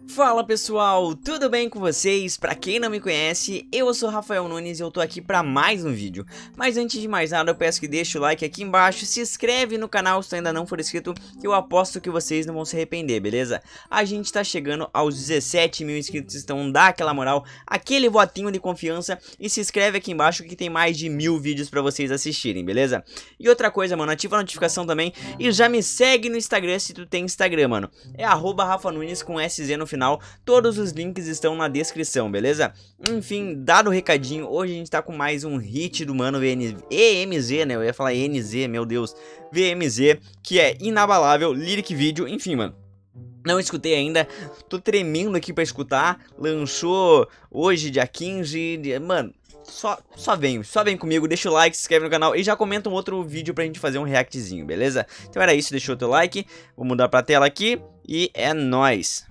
Fala pessoal, tudo bem com vocês? Pra quem não me conhece, eu sou Rafael Nunes e eu tô aqui pra mais um vídeo. Mas antes de mais nada, eu peço que deixe o like aqui embaixo, se inscreve no canal se ainda não for inscrito, que eu aposto que vocês não vão se arrepender, beleza? A gente tá chegando aos 17 mil inscritos, então dá aquela moral, aquele votinho de confiança e se inscreve aqui embaixo que tem mais de 1000 vídeos pra vocês assistirem, beleza? E outra coisa, mano, ativa a notificação também e já me segue no Instagram se tu tem Instagram, mano. É @RafaNunes com SZ no final, todos os links estão na descrição, beleza? Enfim, dado o recadinho, hoje a gente tá com mais um hit do mano EMZ, né? Eu ia falar NZ, meu Deus, VMZ, que é Inabalável, Lyric Video, enfim, mano. Não escutei ainda, tô tremendo aqui pra escutar, lançou hoje, dia 15, mano... Só vem comigo, deixa o like, se inscreve no canal e já comenta um outro vídeo pra gente fazer um reactzinho, beleza? Então era isso, deixa o teu like, vou mudar pra tela aqui e é nóis!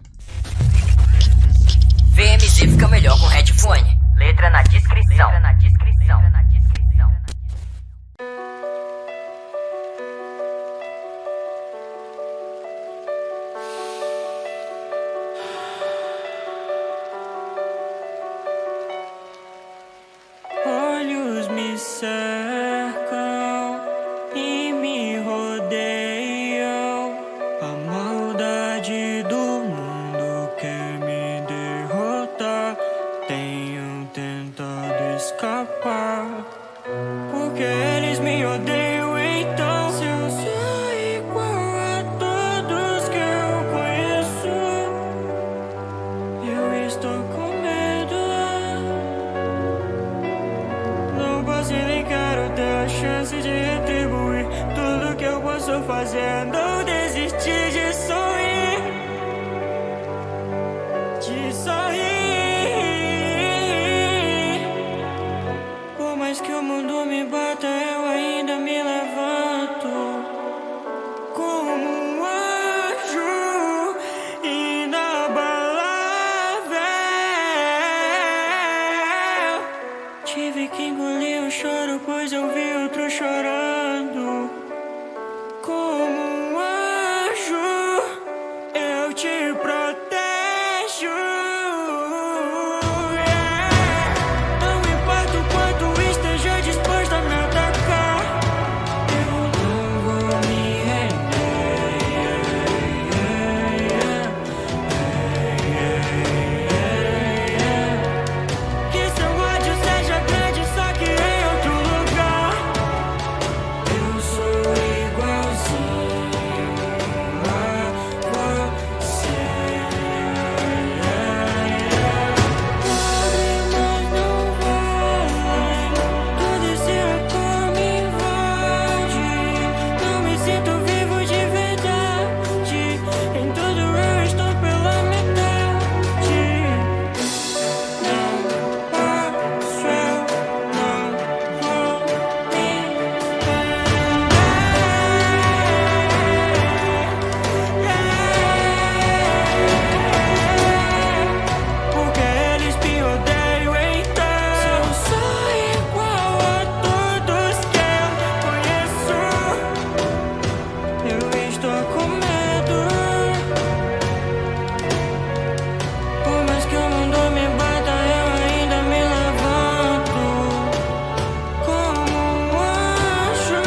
VMZ fica melhor com headphone. Letra na descrição. Olhos me cercam e me rodeiam. A maldade do mundo quer me derrotar. Tenho tentado escapar, porque eles me odeiam. Então, se eu sou igual a todos que eu conheço, eu estou com medo. Não posso e nem quero ter a chance de retribuir tudo que eu posso fazer. Não desistir de sorrir, de sorrir. Por mais que o mundo me bata, eu ainda me levanto como um anjo inabalável. Tive que engolir o choro, pois eu vi outro chorando. Como um anjo, eu te protejo. Yeah. Não importa o quanto esteja disposto a me atacar, eu não vou me render. Que seu ódio seja grande, só que em outro lugar. Eu sou igualzinho a você. Lágrimas não valem, todo esse rancor me invade. Não me sinto vivo de verdade, em tudo eu estou pela metade. Não posso, eu não vou me render. Porque eles me odeiam. Então, se eu sou igual a todos que eu conheço, eu estou com medo. Por mais que o mundo me bata, eu ainda me levanto como um anjo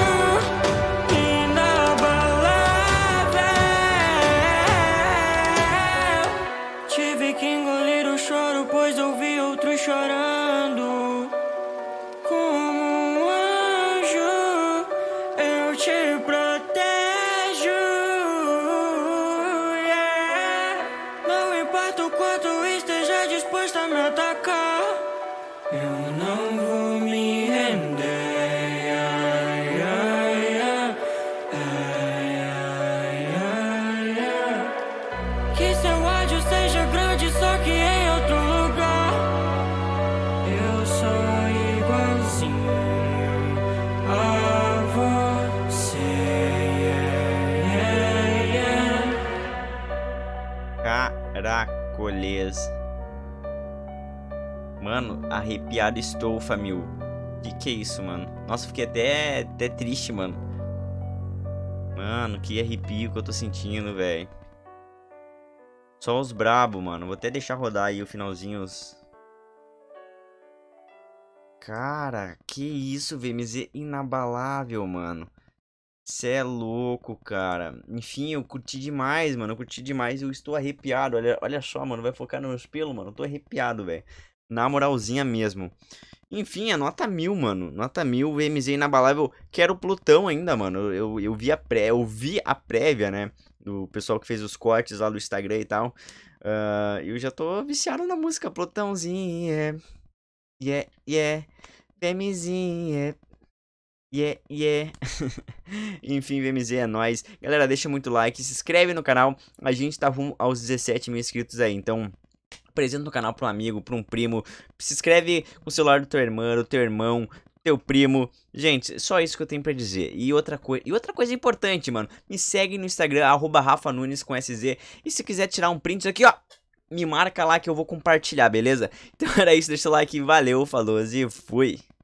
inabalável. Tive que engolir o choro, pois ouvi outros chorando. Como um anjo, eu te protejo. Yeah. Não importa o quanto esteja disposto a me atacar, eu não vou me render. Ai, ai, ai, ai, ai, ai. Que seu ódio seja grande, só que em outro lugar. Eu sou igualzinho a você. Yeah, yeah, yeah. Caracoles. Mano, arrepiado estou, família. Que é isso, mano? Nossa, fiquei até triste, mano. Mano, que arrepio que eu tô sentindo, velho. Só os brabo, mano. Vou até deixar rodar aí o finalzinho. Cara, que isso, VMZ inabalável, mano. Cê é louco, cara. Enfim, eu curti demais, mano. Eu curti demais. Eu estou arrepiado. Olha só, mano. Vai focar nos meus pelos, mano. Eu tô arrepiado, velho. Na moralzinha mesmo. Enfim, é nota 1000, mano. Nota 1000, VMZ inabalável. Quero Plutão ainda, mano. Eu vi eu vi a prévia, né? Do pessoal que fez os cortes lá do Instagram e tal. Eu já tô viciado na música Plutãozinho, yeah. VMZ, yeah. Enfim, VMZ é nóis. Galera, deixa muito like, se inscreve no canal. A gente tá rumo aos 17 mil inscritos aí, então apresenta no canal pra um amigo, pra um primo. Se inscreve com o celular do teu irmão, do teu irmão, teu primo. Gente, só isso que eu tenho pra dizer. E outra coisa importante, mano. Me segue no Instagram, @RafaNunes com SZ. E se quiser tirar um print aqui, ó, me marca lá que eu vou compartilhar, beleza? Então era isso, deixa o like, valeu, falou e fui.